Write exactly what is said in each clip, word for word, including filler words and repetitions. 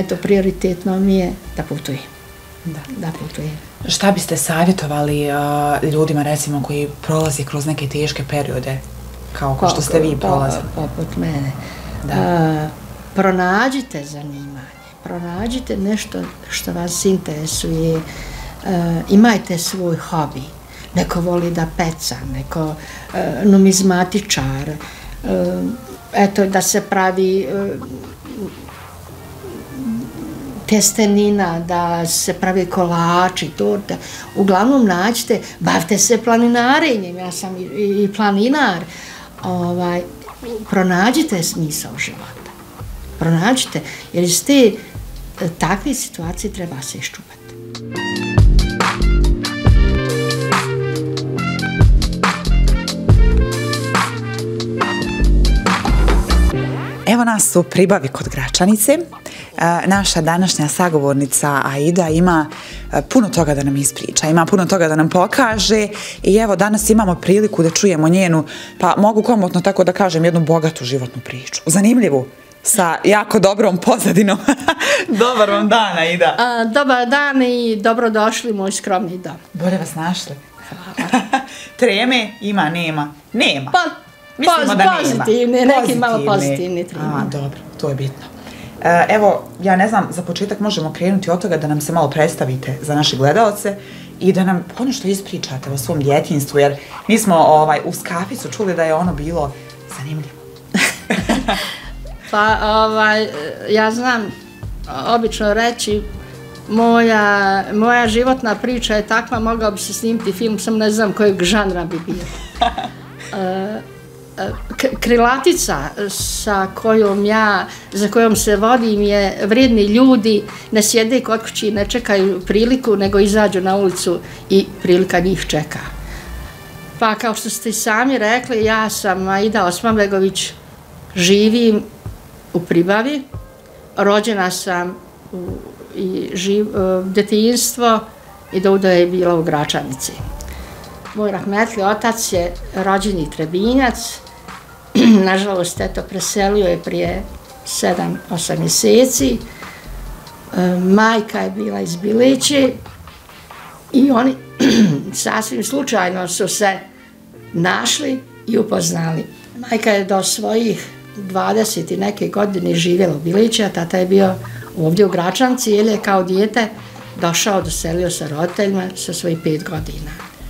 eto, prioritetno mi je da putujem. Da putujem. Šta biste savjetovali ljudima, recimo, koji prolazi kroz neke teške periode, kao što ste vi prolazili? Poput mene. Pronađite zanimanje, pronađite nešto što vas interesuje, imajte svoj hobi. Neko voli da peca, neko numizmatičar, eto, da se pravi testenina, da se pravi kolači, torta. Uglavnom nađite, bavite se planinarenjem, ja sam i planinar. Pronađite smisao života. Pronađite, jer iz te takve situacije treba se iščupati. Evo nas u Pribavi kod Gračanice. Naša današnja sagovornica Aida ima puno toga da nam ispriča, ima puno toga da nam pokaže i evo danas imamo priliku da čujemo njenu, pa mogu komotno tako da kažem, jednu bogatu životnu priču. Zanimljivu, sa jako dobrom pozadinom. Dobar vam dan, Aida. Dobar dan i dobrodošli moj skromni dom. Bolje vas našli. Treme ima, nema. Nema. Pa, pozitivne, neki malo pozitivni treme. A, dobro, to je bitno. Evo, ja ne znam, za početak možemo krenuti od toga da nam se malo predstavite za naše gledalce i da nam ono što ispričate o svom djetinjstvu, jer mi smo uz kaficu čuli da je ono bilo zanimljivo. Pa, ja znam obično reći, moja životna priča je takva, mogao bi se snimiti film, sam ne znam kojeg žanra bi bio. Krilatica sa kojom ja, za kojom se vodim je vrijedni ljudi ne sjede kod kući, ne čekaju priliku, nego izađu na ulicu i prilika njih čeka. Pa kao što ste i sami rekli, ja sam Aida Osmanbegović, živim u Pribavi, rođena sam u djetinjstvo i do je bila u Gračanici. Moj rahmetli otac je rođeni Trebinjac, nažalost, eto, preselio je prije sedam, osam mjeseci. Majka je bila iz Bilići i oni sasvim slučajno su se našli i upoznali. Majka je do svojih dvadeset i neke godine živjela u Bilići, a tata je bio ovdje u Gračanci, jer je kao dijete došao, doselio sa roditeljima sa svojih pet godina.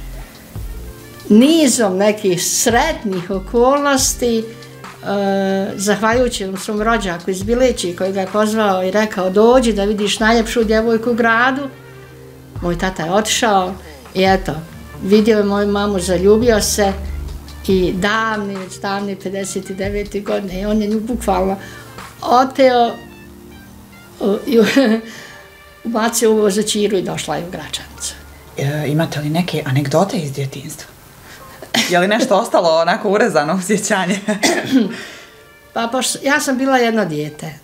Nizom nekih sretnih okolnosti, zahvaljujući svom rođaku iz Bilići koji ga je pozvao i rekao dođi da vidiš najljepšu djevojku u gradu, moj tata je otišao i eto, vidio je moju mamu, zaljubio se i davni, već davni pedeset devete godine i on je nju bukvalno oteo i ubacio u vozačiru i došla je u Gračanicu. Imate li neke anegdote iz djetinjstva? Je li nešto ostalo onako urezano u sjećanje? Pa, ja sam bila jedno dijete.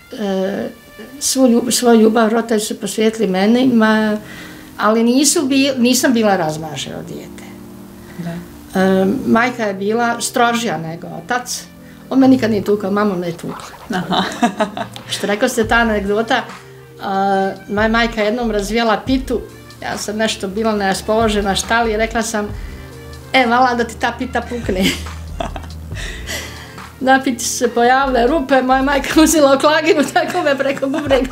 Svoju ljubav roditelji su posvijetili meni, ali nisam bila razmaženo dijete. Majka je bila strožija nego otac. On me nikad nije tukao, mama me je tukla. Što rekao ste ta anegdota, moja majka jednom razvijela pitu, ja sam nešto bila neraspoložena štali i rekla sam e, vala da ti ta pita pukne. Na piti su se pojavile rupe, moja majka uzela oklaginu, tako me preko bubrega.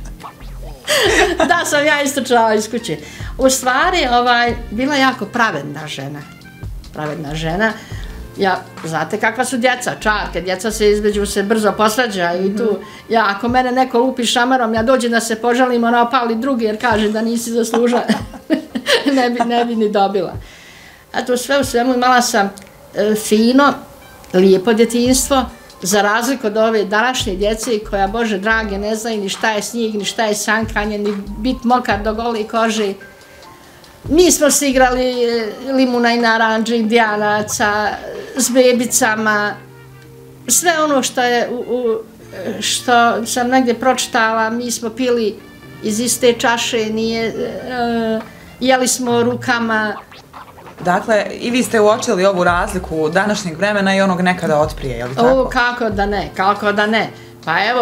Da sam ja istrčala iz kuće. U stvari, bila jako pravedna žena. Pravedna žena. Ja, znate kakva su djeca, čarke, djeca se između se brzo posvađaju i tu, ja, ako mene neko lupi šamarom, ja dođem da se požalim, ona opali drugi jer kaže da nisi zaslužila, ne bi ni dobila. A to sve u svemu imala sam fino, lijepo djetinjstvo, za razliku od ove današnje djece koja, Bože drage, ne znaju ni šta je snijeg, ni šta je sankanje, ni bit mokar do gole kože. Mi smo se igrali limuna i naranđe, indijanaca, s bebicama, sve ono što je, što sam negdje pročitala, mi smo pili iz iste čaše, jeli smo rukama. Dakle, i vi ste uočili ovu razliku današnjeg vremena i onog nekada otprije, je li tako? O, kako da ne, kako da ne. Pa evo,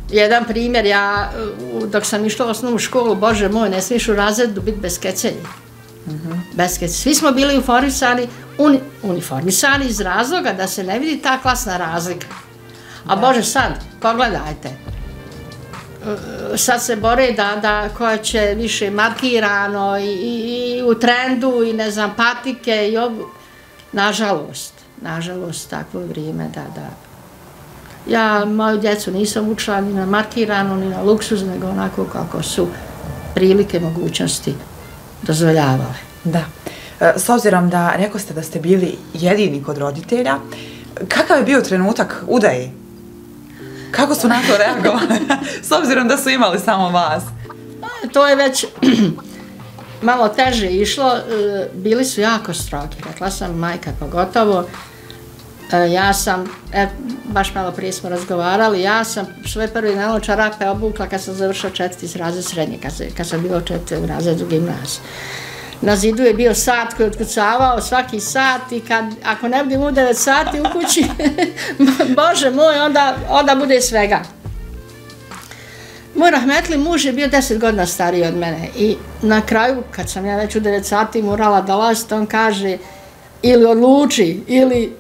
Jedan primjer, ja dok sam išla u osnovnu školu, Bože moj, ne smiješ u razredu biti bez kecelja. Mm-hmm. Bez kecelja. Svi smo bili uniformisani, uni, uniformisani iz razloga da se ne vidi ta klasna razlika. A da. Bože, sad, pogledajte. Sad se bore da, da koja će više markirano i, i, i u trendu i ne znam, patike i obu. Nažalost, nažalost, takvo vrijeme da, da. Ja moju djecu nisam učila ni na markiranu, ni na luksuz, nego onako kako su prilike, mogućnosti dozvoljavale. Da. S obzirom da rekao ste da ste bili jedini kod roditelja, kakav je bio trenutak udaje? Kako su na to reagovali? S obzirom da su imali samo vas. To je već malo teže išlo. Bili su jako strogi. Rekla sam, majka pogotovo. Ja sam, e, baš malo prije smo razgovarali, ja sam svoje prvi najlon čarape obukla kad sam završila četvrti razred srednje, kad, kad sam bila u četvrti razredu gimnazije. Na zidu je bio sat koji je otkucavao svaki sat i kad, ako ne budem u devet sati u kući, Bože moj, onda, onda bude svega. Moj rahmetli muž je bio deset godina stariji od mene i na kraju, kad sam ja već u devet sati morala dolaziti, on kaže ili odluči, ili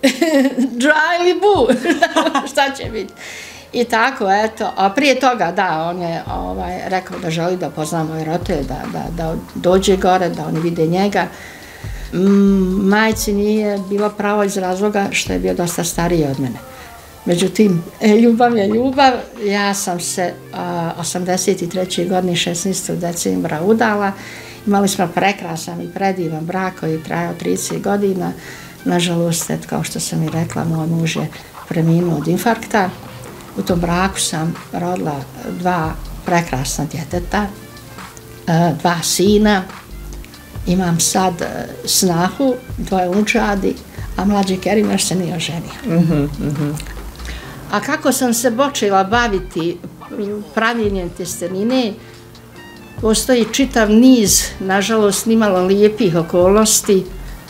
dža ili bu, šta će biti. I tako, eto, a prije toga, da, on je ovaj, rekao da želi da pozna moj roditelj, da, da, da dođe gore, da oni vide njega. Mm, majci nije bilo pravo iz razloga što je bio dosta stariji od mene. Međutim, ljubav je ljubav. Ja sam se a, osamdeset treće godine šesnaestog decembra udala. Imali smo prekrasan i predivan brak koji je trajao trideset godina. Nažalost, kao što sam i rekla, moj muž je preminuo od infarkta. U tom braku sam rodila dva prekrasna djeteta, dva sina. Imam sad snahu, dvoje unučadi, a mlađi Kerim još se nije oženio. Mm-hmm, mm-hmm. A kako sam se počela baviti pravljenjem tjestenine, postoji čitav niz, nažalost, nimalo lijepih okolnosti,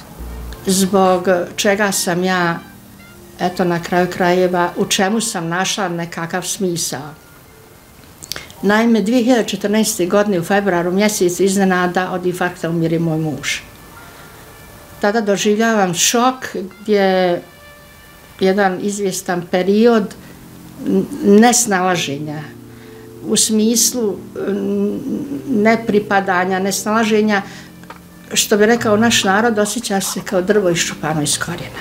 zbog čega sam ja, eto, na kraju krajeva, u čemu sam našla nekakav smisao. Naime, dvije hiljade četrnaeste. godine u februaru mjesecu iznenada od infarkta umire moj muž. Tada doživljavam šok gdje jedan izvjestan period nesnalaženja, u smislu nepripadanja, nesnalaženja, što bi rekao naš narod, osjeća se kao drvo iščupano iz korijena.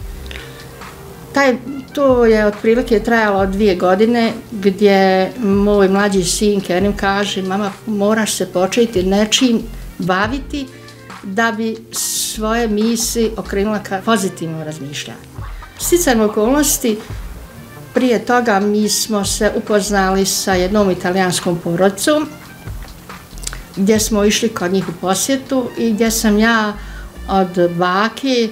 Taj, to je otprilike trajalo dvije godine gdje moj mlađi sin Kerim kaže, mama, moraš se početi nečim baviti da bi svoje misli okrenula ka pozitivnom razmišljanju. Sticajem okolnosti, prije toga mi smo se upoznali sa jednom italijanskom porodicom gdje smo išli kod njih u posjetu i gdje sam ja od bake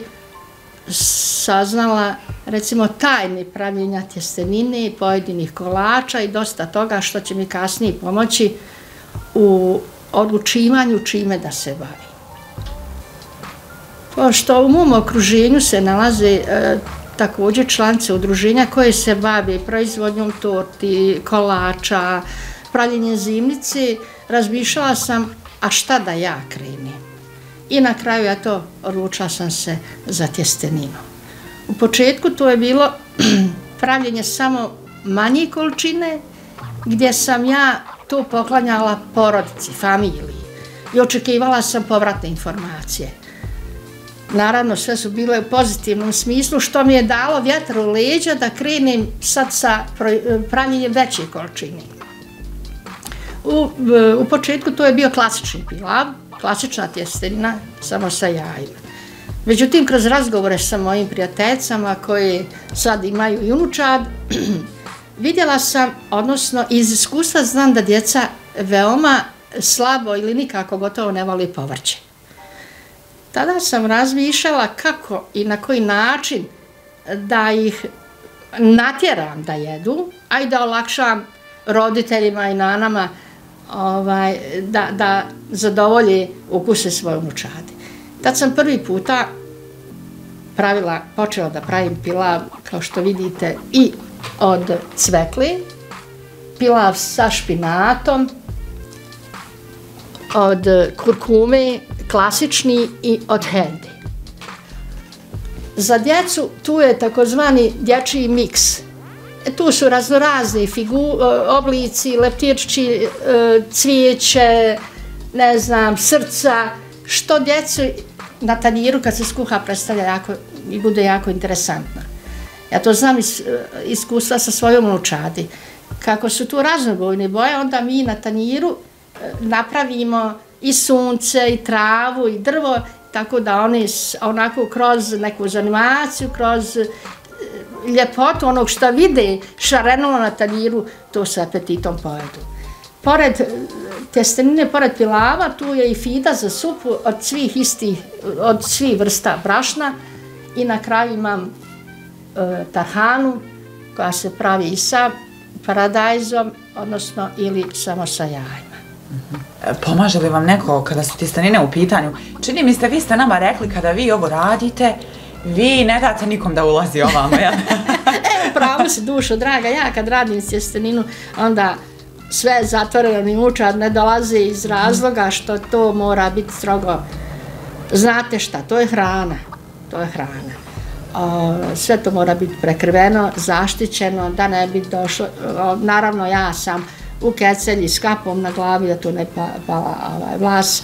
saznala, recimo, tajne pravljenja tjestenine i pojedinih kolača i dosta toga što će mi kasnije pomoći u odlučivanju čime da se bavi. Pošto u mom okruženju se nalaze e, također članice udruženja koje se bave proizvodnjom torti, kolača, pravljenjem zimnice, razmišljala sam, a šta da ja krenem? I na kraju, eto, odlučila sam se za tjesteninu. U početku to je bilo pravljenje samo manje količine, gdje sam ja to poklanjala porodici, familiji i očekivala sam povratne informacije. Naravno, sve su bile u pozitivnom smislu, što mi je dalo vjetar u leđa da krenem sad sa pravljenjem veće količine. U, u početku to je bio klasični pilav, klasična tjestenina, samo sa jajima. Međutim, kroz razgovore sa mojim prijateljicama koji sad imaju i unučad, vidjela sam, odnosno iz iskustva znam da djeca veoma slabo ili nikako gotovo ne voli povrće. Tada sam razmišljala kako i na koji način da ih natjeram da jedu, a i da olakšam roditeljima i nanama ovaj, da, da zadovolje ukuse svoje unučadi. Tad sam prvi puta pravila, počela da pravim pilav, kao što vidite, i od cvekli pilav sa špinatom, od kurkume, klasični i od hendi. Za djecu tu je takozvani dječji miks. Tu su raznorazni oblici, leptirčići, cvijeće, ne znam, srca, što djecu na tanjiru kad se skuha predstavlja jako, i bude jako interesantno. Ja to znam iz iskustva sa svojom unučadi. Kako su tu raznobojne boje, onda mi na tanjiru napravimo i sunce, i travu, i drvo, tako da oni onako kroz neku zanimaciju, kroz ljepotu onog što vide šarenulo na tanjiru, to sa apetitom pojedu. Pored tjestenine, pored pilava, tu je i fida za supu od svih istih, od svih vrsta brašna i na kraju imam e, tarhanu koja se pravi i sa paradajzom, odnosno ili samo sa jajima. Pomaže li vam neko kada su tjestenine u pitanju? Čini mi se, vi ste nama rekli kada vi ovo radite, vi ne date nikom da ulazi ovamo, jel? Evo, pravo si, dušo draga, ja kad radim tjesteninu, onda sve je zatvoreno, ni mučad ne dolazi iz razloga što to mora biti strogo. Znate šta, to je hrana, to je hrana. O, sve to mora biti prekriveno, zaštićeno, da ne bi došlo, o, naravno ja sam u kecelji s kapom na glavi da tu ne pa, pala ovaj, vlas.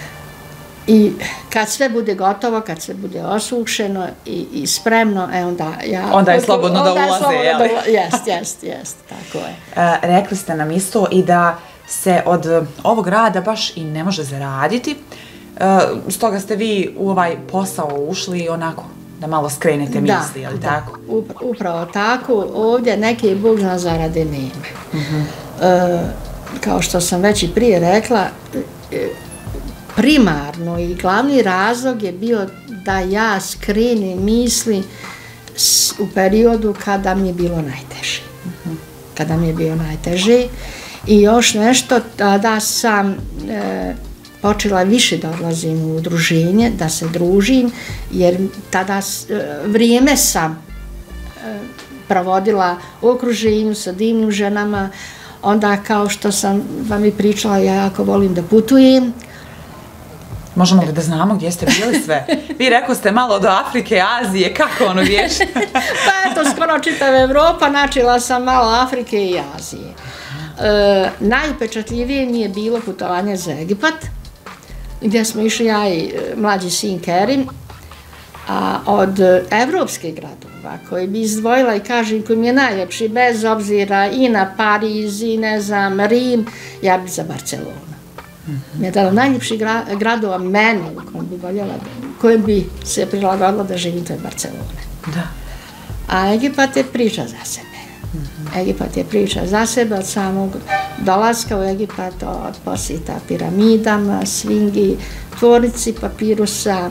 I kad sve bude gotovo, kad sve bude osušeno i, i spremno, e onda ja... Onda je slobodno da ulaze, jel? Jest, jest, jest, tako je. E, rekli ste nam isto i da se od ovog rada baš i ne može zaraditi, e, stoga ste vi u ovaj posao ušli onako da malo skrenete misli, jel tako? Da, upravo tako. Ovdje neke bugna zarade nema. Uh-huh. e, kao što sam već i prije rekla, e, primarno i glavni razlog je bio da ja skrenem misli u periodu kada mi je bilo najteže. Uh-huh. Kada mi je bilo najteže. I još nešto, tada sam e, počela više da odlazim u udruženje, da se družim, jer tada e, vrijeme sam e, provodila u okruženju sa divnim ženama. Onda, kao što sam vam i pričala, ja jako volim da putujem. Možemo li da znamo gdje ste bili sve? Vi rekao ste malo do Afrike, Azije, kako ono vješ? Pa eto, skoro čitava Evropa, načela sam malo Afrike i Azije. E, najupečatljivije mi je bilo putovanje za Egipat, gdje smo išli ja i mlađi sin Kerim, a od evropskih gradova koji bi izdvojila i kažem koji mi je najljepši, bez obzira i na Pariz i ne znam, Rim, ja bi za Barcelonu. Mm-hmm. Jedan od najljepših gra, gradova mene u kojem bi voljela, kojem bi se prilagodila da živim, to je Barcelona. Da. A Egipat je priča za sebe. Mm-hmm. Egipat je priča za sebe od samog dolaska u Egipat, od posjeta piramidama, svingi, tvornici papirusa,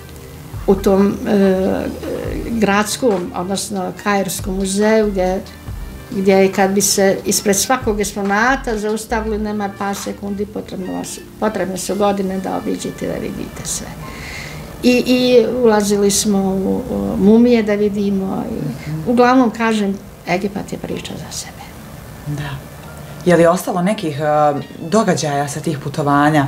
u tom e, gradskom, odnosno Kairskom muzeju, gdje, gdje kad bi se ispred svakog eksponata zaustavili, nema par sekundi, potrebno, potrebne su godine da obiđete, da vidite sve. I, i ulazili smo u, u mumije da vidimo. I, uglavnom, kažem, Egipat je priča za sebe. Da. Je li ostalo nekih uh, događaja sa tih putovanja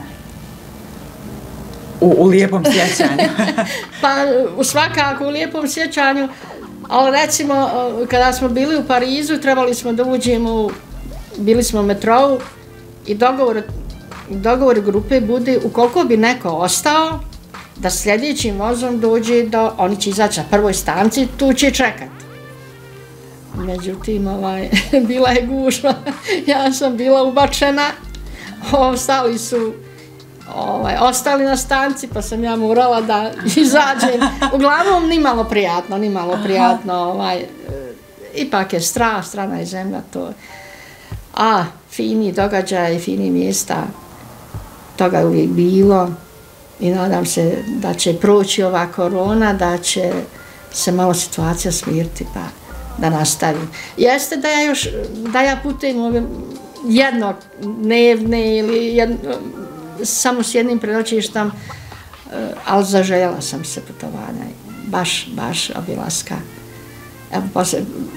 u, u lijepom sjećanju? Pa, svakako u lijepom sjećanju, ali recimo, kada smo bili u Parizu, trebali smo da uđemo, u, bili smo u metrou i dogovor, dogovor grupe bude, ukoliko bi neko ostao, da sljedećim vozom dođe do, oni će izaći na prvoj stanci, tu će čekati. Međutim, ovaj, bila je gužva, ja sam bila ubačena, ostali su ovaj, ostali na stanci, pa sam ja morala da izađem. Uglavnom, nimalo prijatno, nimalo prijatno, ovaj, ipak je strah, strana je zemlja to. A fini događaj, fini mjesta, toga je uvijek bilo i nadam se da će proći ova korona, da će se malo situacija smiriti, pa da nastavim. Jeste da ja još, da ja putujem ove jednodnevne ili jedno, samo s jednim prenoćištem, ali zaželjela sam se putovanja, baš, baš obilaska. Evo, posle,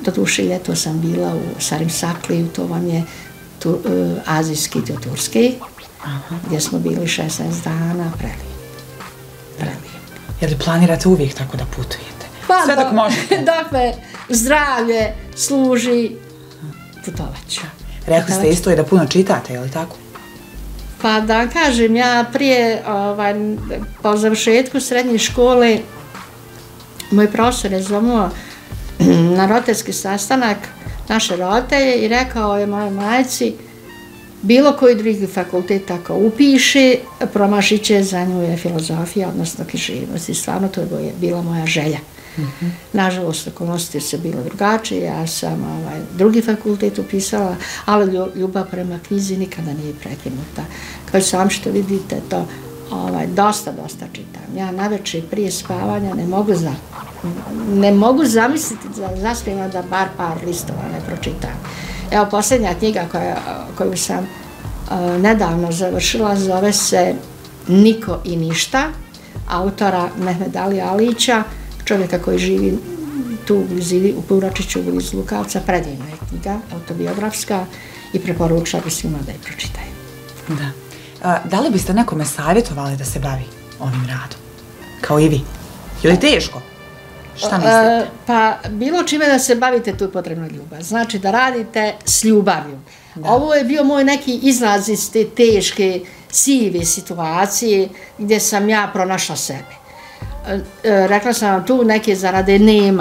do duše ljeto sam bila u Sarim Sakliju, to vam je tu, uh, azijski dio Turski, Aha. gdje smo bili šesnaest dana, prelijepo. Prelijepo. Jer li planirate uvijek tako da putujete? Pa Sve dok do, možete. dok me zdravlje služi, putovat ću. Rekli ste isto i da puno čitate, je li tako? Pa da kažem, ja prije, ovaj, po završetku srednje škole, moj profesor je zvonio na roditeljski sastanak naše roditelje i rekao je mojoj majci, bilo koji drugi fakultet ako upiše, promašit će, za nju je filozofija, odnosno književnost. I stvarno to je bila moja želja. Mm-hmm. Nažalost, okolnosti su bile drugačije, ja sam ovaj, drugi fakultet upisala, ali ljubav prema knjizi nikada nije prekinuta. Kao sam što vidite, to ovaj, dosta, dosta čitam. Ja navečer prije spavanja ne mogu, za, ne mogu zamisliti da zaspijem da bar par listova ne pročitam. Evo, posljednja knjiga koja, koju sam uh, nedavno završila zove se Niko i ništa, autora Mehmeda Ali Alića, čovjeka koji živi tu u blizini, u Puračiću, blizu Lukavca. Predivna je knjiga, autobiografska, i preporučila bi svima da je pročitaju. Da. A, da li biste nekome savjetovali da se bavi ovim radom? Kao i vi? Je li teško? Šta mislite? Pa bilo čime da se bavite, tu je potrebna ljubav. Znači da radite s ljubavlju. Da. Ovo je bio moj neki izlaz iz te teške, sive situacije gdje sam ja pronašla sebe. Rekla sam vam, tu neke zarade nema.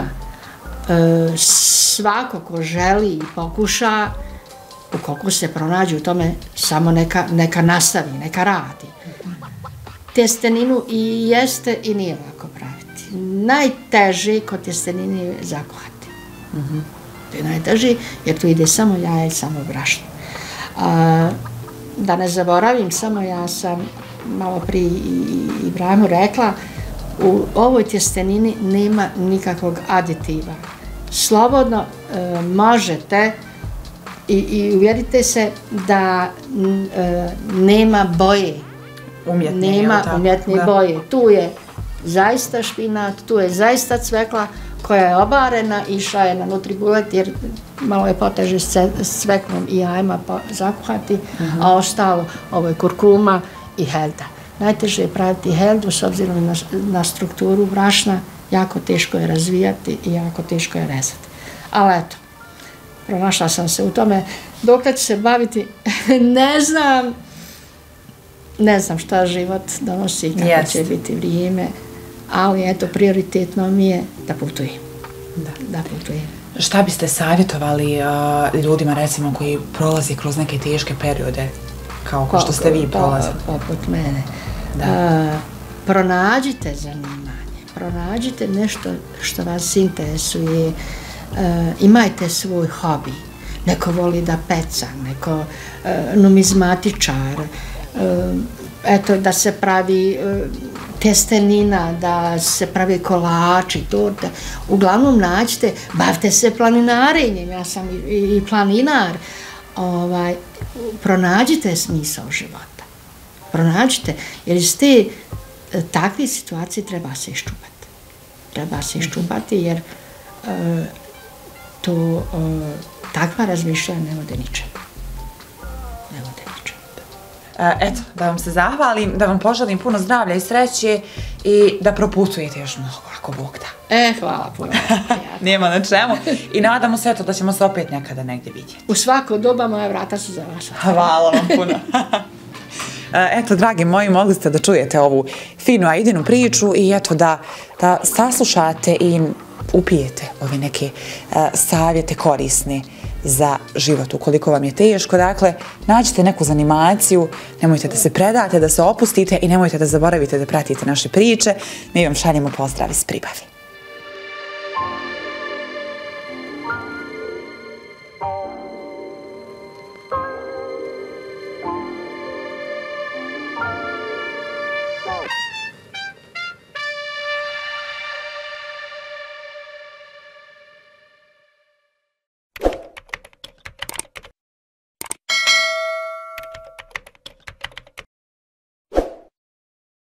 Svako ko želi i pokuša, ukoliko se pronađe u tome, samo neka, neka nastavi, neka radi. Tjesteninu i jeste i nije lako praviti. Najteže kod tjestenine je zakuhati. Mm-hmm. To je najteže jer tu ide samo jaje i samo brašno. A, da ne zaboravim, samo ja sam malo prije Ibrahimu rekla, u ovoj tjestenini nema nikakvog aditiva. Slobodno e, možete i, i uvjerite se da e, nema boje. Umjetne, nema umjetne da. boje. Tu je zaista špinat, tu je zaista cvekla koja je obarena, išla je na nutrigulet jer malo je poteže s cveknom i jajima zakuhati, uh-huh. a ostalo ovo je kurkuma i helda. Najteže je praviti heldu s obzirom na, na strukturu brašna, jako teško je razvijati i jako teško je rezati. Ali eto, pronašla sam se u tome. Dokle ću se baviti, ne znam, ne znam šta život donosi, kako yes. će biti vrijeme, ali eto, prioritetno mi je da putujem. Da, da putujem. Šta biste savjetovali uh, ljudima, recimo, koji prolazi kroz neke teške periode, kao ko, što ste vi prolazili? Poput mene. Da. Uh, pronađite zanimanje, pronađite nešto što vas interesuje, uh, imajte svoj hobi. Neko voli da peca, neko uh, numizmatičar, uh, eto da se pravi uh, testenina, da se pravi kolači, torte. Uglavnom nađite, bavite se planinarenjem, ja sam i, i planinar. Ovaj, pronađite smisao života. Pronađite, jer iz te takve situacije treba se iščupati. Treba se iščupati jer e, to e, takva razmišljanja ne vode ničemu. Ne vode ničemu. Eto, da vam se zahvalim, da vam poželim puno zdravlja i sreće i da proputujete još mnogo, ako Bog da. E, hvala puno. Nema na čemu. I nadamo se eto da ćemo se opet nekada negdje vidjeti. U svako doba moja vrata su za vas. Hvala vam puno. Eto, dragi moji, mogli ste da čujete ovu finu Aidinu priču i eto da, da saslušate i upijete ove neke uh, savjete korisne za život ukoliko vam je teško. Dakle, nađite neku zanimaciju, nemojte da se predate, da se opustite i nemojte da zaboravite da pratite naše priče. Mi vam šaljemo pozdrav iz Pribavi.